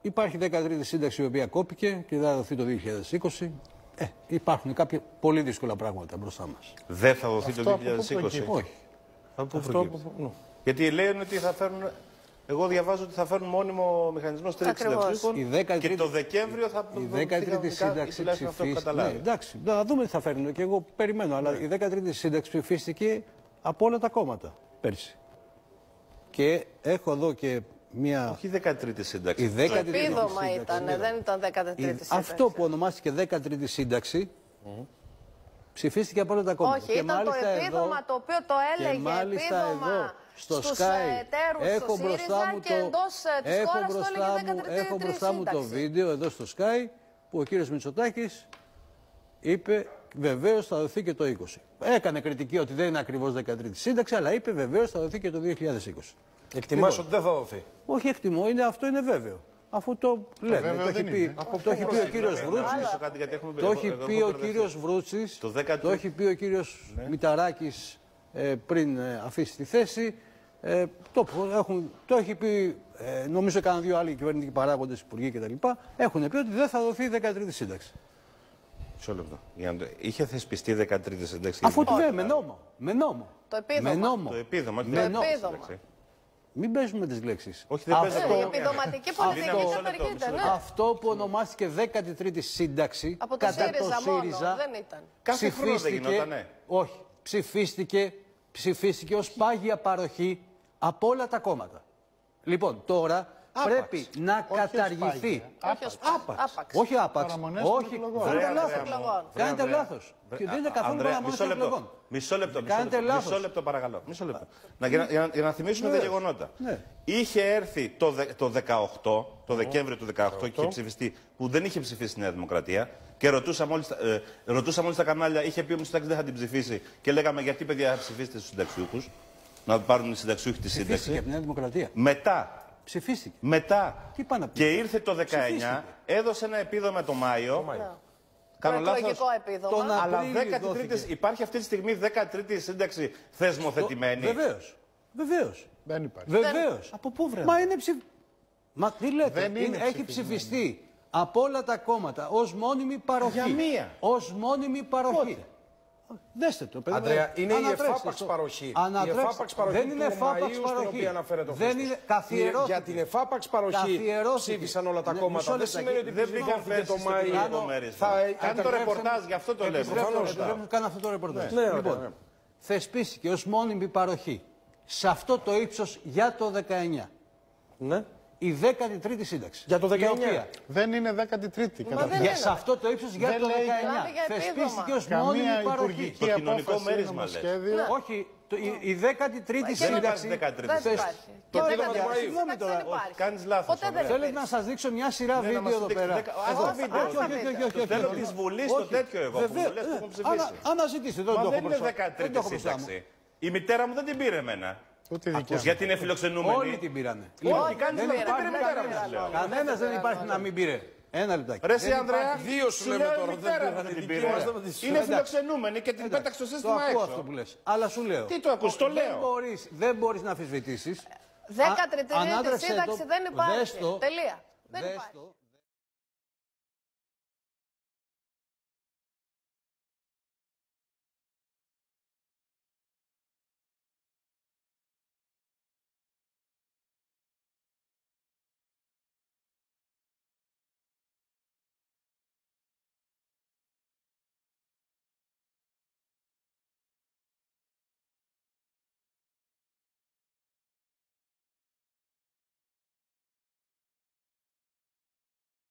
Υπάρχει 13η σύνταξη η οποία κόπηκε και θα δοθεί το 2020. Υπάρχουν κάποια πολύ δύσκολα πράγματα μπροστά μας. Δεν θα δοθεί το 2020. Όχι. Γιατί λένε ότι θα φέρουν. Εγώ διαβάζω ότι θα φέρουν μόνιμο μηχανισμό στήριξη συνταξιούχων και το Δεκέμβριο θα η 13η σύνταξη ψηφίστηκε. Ναι, εντάξει, θα δούμε τι θα φέρουν και εγώ περιμένω. Αλλά η 13η σύνταξη ψηφίστηκε από όλα τα κόμματα πέρσι. Και έχω εδώ και μία. Όχι η 13η σύνταξη. Το επίδομα ήταν, δεν ήταν 13η σύνταξη. Αυτό που ονομάστηκε 13η σύνταξη. Ψηφίστηκε από όλα τα κόμματα. Όχι, ήταν το επίδομα το οποίο το έλεγε επίδομα στους εταίρους στο ΣΥΡΙΖΑ και εντός της χώρας το έλεγε 13η Έχω μπροστά μου το βίντεο εδώ στο Sky που ο κύριος Μητσοτάκης είπε βεβαίως θα δοθεί και το 20. Έκανε κριτική ότι δεν είναι ακριβώς 13η σύνταξη, αλλά είπε βεβαίως θα δοθεί και το 2020. Εκτιμάς ότι δεν θα δοθεί? Όχι εκτιμώ, αυτό είναι βέβαιο. Αφού το λέμε, το έχει πει ο κύριος Βρούτσης, το έχει πει ο κύριος Βρούτσης, το έχει πει ο κύριος Μηταράκης πριν αφήσει τη θέση, το έχει πει, νομίζω έκαναν δύο άλλοι κυβερνητικοί παράγοντες, υπουργοί κτλ. Έχουν πει ότι δεν θα δοθεί η 13η σύνταξη. Μισό λεπτό. Είχε θεσπιστεί η 13η σύνταξη. Αφού το με νόμο. Με νόμο. Το επίδομα. Το επίδομα. Μην παίζουμε τις λέξεις. Όχι, δεν παίζουμε. Η επιδοματική πολιτική καταργείται, ναι. Αυτό που ονομάστηκε 13η σύνταξη από το κατά ΣΥΡΙΖΑ το ΣΥΡΙΖΑ μόνο, δεν ήταν. Κάθε χρόνο δεν γινότανε. Όχι. Ψηφίστηκε ως πάγια παροχή από όλα τα κόμματα. Λοιπόν, τώρα πρέπει να καταργηθεί. Όχι άπαξ. Όχι. Κάνετε λάθος. Και δεν είναι καθόλου παραμονές εκλογών. Μισό λεπτό παρακαλώ. Μισό λεπτό. Για να θυμίσουμε τα γεγονότα. Είχε έρθει το 18, το Δεκέμβριο του 18 και είχε ψηφιστεί, που δεν είχε ψηφίσει η Νέα Δημοκρατία. Και ρωτούσαμε όλοι στα κανάλια, είχε πει ο Μητσοτάκης δεν θα την ψηφίσει. Και λέγαμε γιατί παιδιά θα ψηφίσετε στους συνταξιούχους, να πάρουν οι συνταξιούχοι τη σύνταξη. Ψηφίστηκε από τη Νέα Δημοκρατία. Μετά. Ψηφίστηκε. Μετά. Τι πάνε και ήρθε το 19, έδωσε ένα επίδομα το Μάιο. Κάνω λάθος. Αλλά υπάρχει αυτή τη στιγμή 13η σύνταξη θεσμοθετημένη. Βεβαίως. Βεβαίως. Δεν υπάρχει. Βεβαίως. Από πού βρέμε? Μα τι λέτε, έχει ψηφιστεί από όλα τα κόμματα ως μόνιμη παροχή. Για μία. Ως μόνιμη παροχή. Δέστε το, παιδί. Αντρέα, είναι η εφάπαξ παροχή. Η εφάπαξ παροχή δεν είναι εφάπαξ παροχή. Στην οποία αναφέρεται ο Χρήστος. Για την εφάπαξ παροχή ψήφισαν όλα τα κόμματα. Δεν σημαίνει ότι δεν πήγαν φέτος το Μάιο. Κάνει το ρεπορτάζ, γι' αυτό το λέμε. Κάνω αυτό το ρεπορτάζ. Λοιπόν, θεσπίστηκε ως μόνιμη παροχή σε αυτό το ύψος για το 19. Ναι. Η 13η σύνταξη. Για το 19. Δεν είναι 13η. Σε αυτό το ύψος για το 19. Θεσπίστηκε ως μόνιμη παροχή. Το κοινωνικό μέρισμα λες. Όχι, η 13η σύνταξη. Το επίδομα του Μαΐου. Συγγνώμη τώρα. Κάνεις λάθος. Θέλετε να σας δείξω μια σειρά βίντεο εδώ πέρα. Όχι. Θέλω της Βουλής το τέτοιο εγώ. Αναζητήστε. Μα δεν είναι 13η σύνταξη. Η μητέρα μου δεν την πήρε εμένα. Γιατί είναι φιλοξενούμενη. Όλοι την πήρανε. Κανένας δεν υπάρχει να μην πήρε. Ένα λεπτάκι. Ρε εσύ Ανδρέα, δύο σου λέμε τώρα. Δεν την πήρε. Είναι φιλοξενούμενη και την πέταξε στο σύστημα έξω. Το ακούω αυτό που λες. Αλλά σου λέω. Τι το ακούς, το λέω. Δεν μπορείς να αμφισβητήσεις. 13η σύνταξη δεν υπάρχει. Τελεία. Δεν υπάρχει.